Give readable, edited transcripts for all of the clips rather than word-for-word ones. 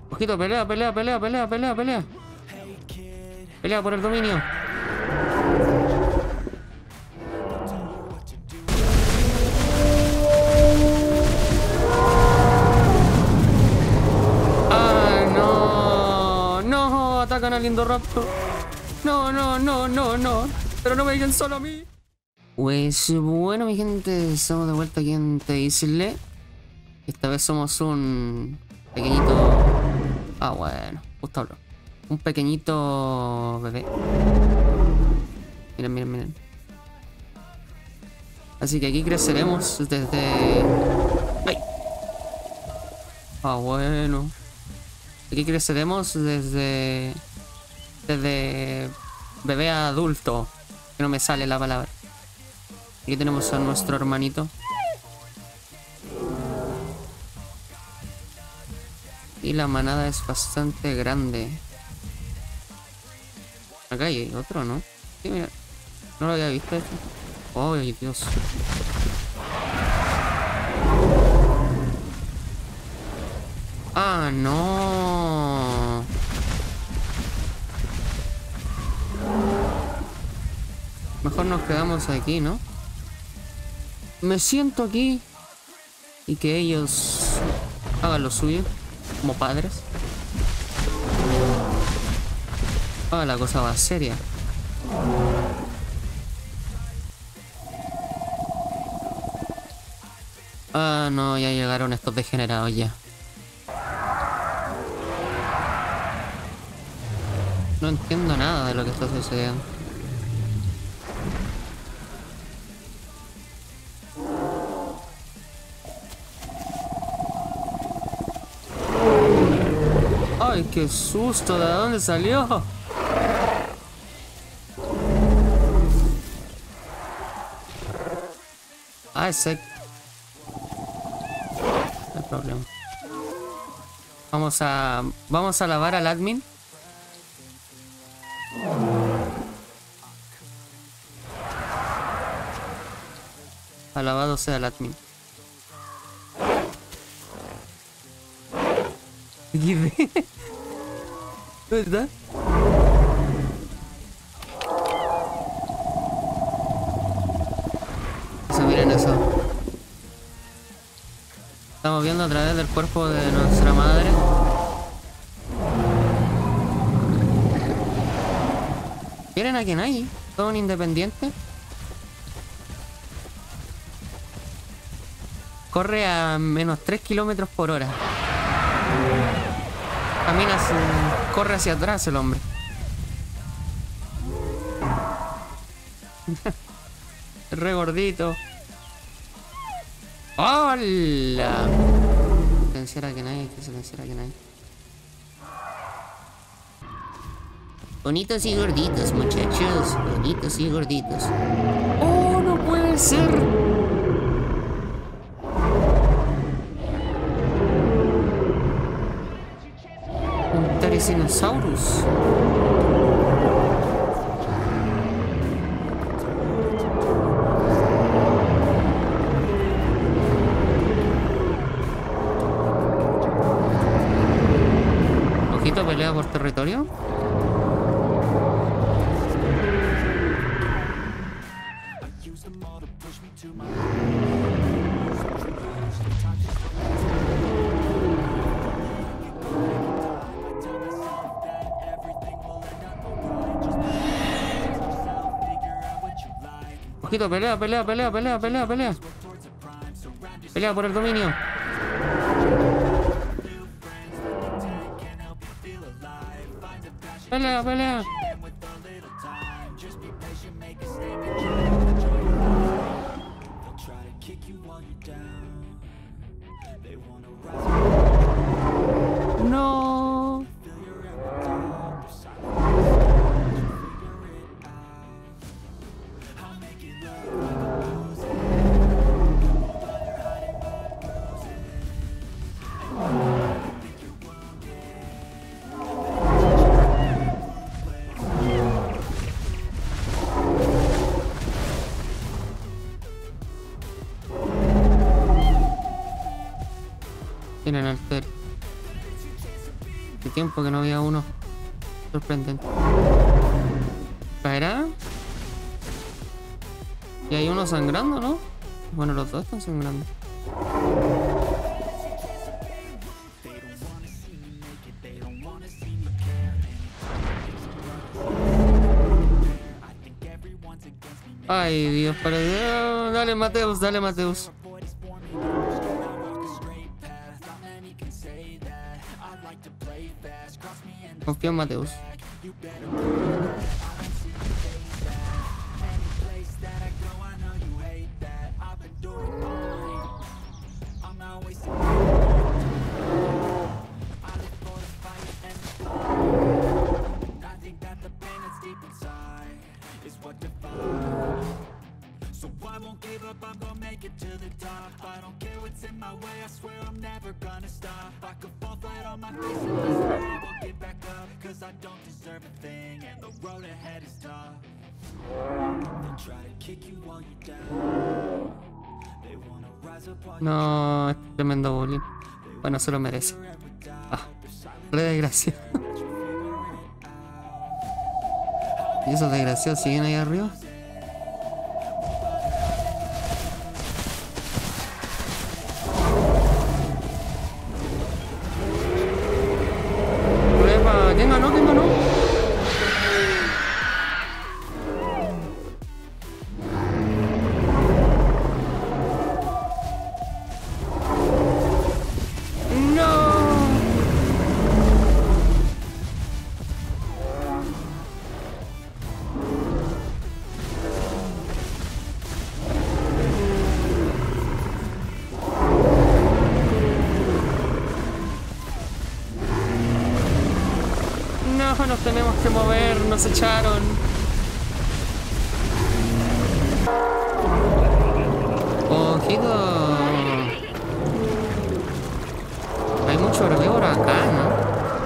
Ojito, pelea, pelea, pelea, pelea, pelea, pelea. Pelea por el dominio. ¡Ah, no! ¡No! Atacan al Indoraptor. No, no, no, no, no. Pero no me dejen solo a mí. Pues bueno, mi gente, estamos de vuelta aquí en Isle. Esta vez somos un pequeñito... Ah, bueno, justo habló. Un pequeñito bebé. Miren, miren, miren. Así que aquí creceremos desde... ¡Ay! Ah, bueno. Aquí creceremos desde bebé a adulto. Que no me sale la palabra. Aquí tenemos a nuestro hermanito. Y la manada es bastante grande. Acá hay otro, ¿no? Sí, mira. No lo había visto esto. Oh, Dios. Ah, no. Mejor nos quedamos aquí, ¿no? Me siento aquí. Y que ellos hagan lo suyo. Como padres. Ah, la cosa va seria. Ah, no, ya llegaron estos degenerados ya. No entiendo nada de lo que está sucediendo. ¡Ay, qué susto! ¿De dónde salió? Ah, ese... No hay problema. Vamos a lavar al admin. Alabado sea el admin. ¿Dónde está? Eso, miren eso. Estamos viendo a través del cuerpo de nuestra madre. ¿Miren a quién hay? ¿Todo un independiente? Corre a menos 3 kilómetros por hora. Camina corre hacia atrás el hombre. Re gordito. ¡Hola! Silenciar a quien hay, que silenciar a quien hay. Bonitos y gorditos, muchachos. Bonitos y gorditos. ¡Oh, no puede ser! Un Teresinosaurus. Ojito, pelea por territorio. Ojito, pelea, pelea, pelea, pelea, pelea, pelea. Pelea por el dominio. Pelea, pelea. No. Tienen alter. Qué tiempo que no había uno. Sorprendente. ¿Caerá? Y hay uno sangrando, ¿no? Bueno, los dos están sangrando. Ay, Dios, para... Dale, Mateus, dale, Mateus. Confío en Mateus. No, es tremendo bullying. Bueno, se lo merece. Ah, re desgracia. ¿Y esos desgraciados siguen ahí arriba? Prueba, ¿quién ganó? ¿Quién ganó? Nos tenemos que mover, nos echaron. Ojito. Hay mucho herbívoro acá, ¿no?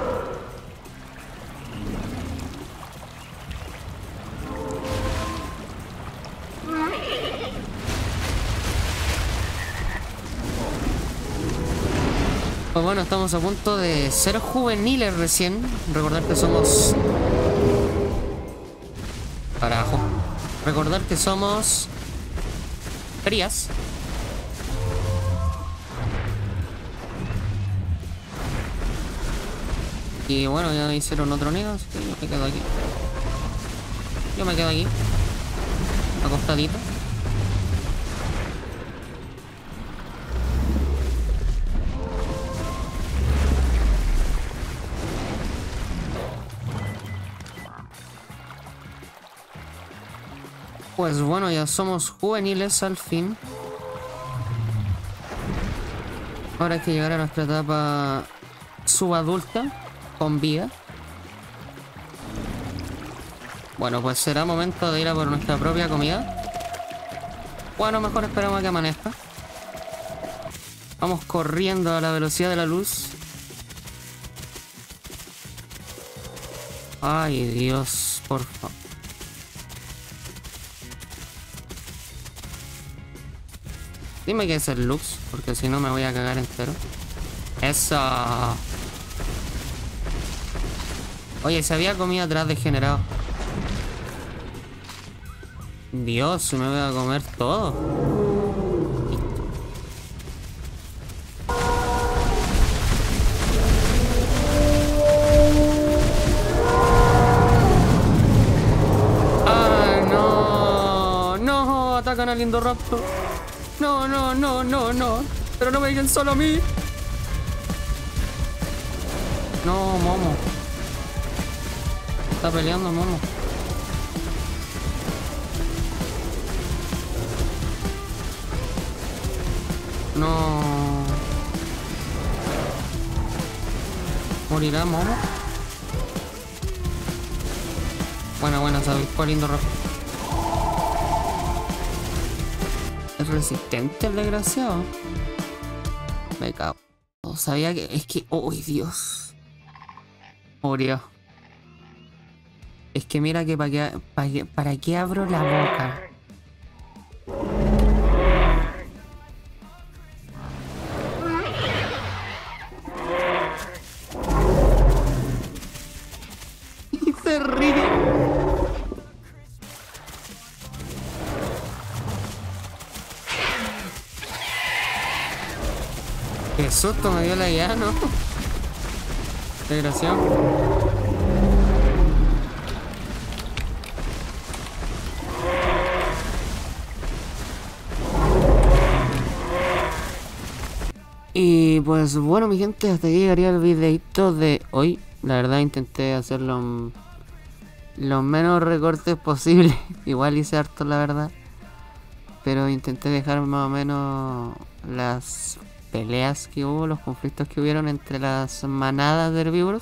Pues bueno, estamos a punto de ser juveniles recién. Recordar que somos... Carajo. Recordar que somos... crías. Y bueno, ya hicieron otro nido, así que yo me quedo aquí. Yo me quedo aquí. Acostadito. Pues bueno, ya somos juveniles al fin. Ahora hay que llegar a nuestra etapa subadulta con vida. Bueno, pues será momento de ir a por nuestra propia comida. Bueno, mejor esperamos a que amanezca. Vamos corriendo a la velocidad de la luz. Ay, Dios, por favor. Dime que es el Lux, porque si no me voy a cagar entero. ¡Eso! Oye, se había comido atrás degenerado. Dios, me voy a comer todo. ¡Ah, no! ¡No! Atacan al Indoraptor. No, no, no, no, no. Pero no me digan solo a mí. No, Momo. Está peleando, Momo. No. ¿Morirá Momo? Buena, ¿sabes cuál lindo rojo? ¿Es resistente el desgraciado? Me cago. No sabía que... Es que... ¡Oh, Dios! Murió. Es que mira que para qué abro la boca. Qué susto me dio la IA, ¿no? Desgraciado. Y pues bueno, mi gente, hasta aquí llegaría el videito de hoy. La verdad intenté hacerlo los menos recortes posible. Igual hice harto, la verdad. Pero intenté dejar más o menos las peleas que hubo, los conflictos que hubieron entre las manadas de herbívoros.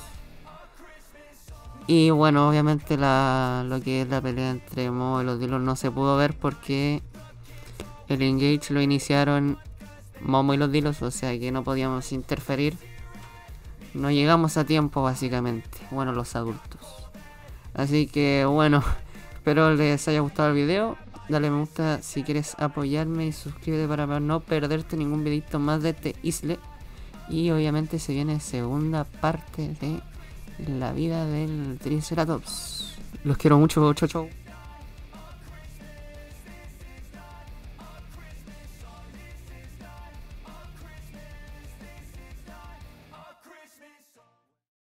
Y bueno, obviamente lo que es la pelea entre Momo y los Dilos no se pudo ver porque el engage lo iniciaron Momo y los Dilos, o sea que no podíamos interferir. No llegamos a tiempo básicamente, bueno, los adultos. Así que bueno, espero les haya gustado el video. Dale me gusta si quieres apoyarme y suscríbete para no perderte ningún videito más de este Isle. Y obviamente se viene segunda parte de la vida del Triceratops. Los quiero mucho, chau chau.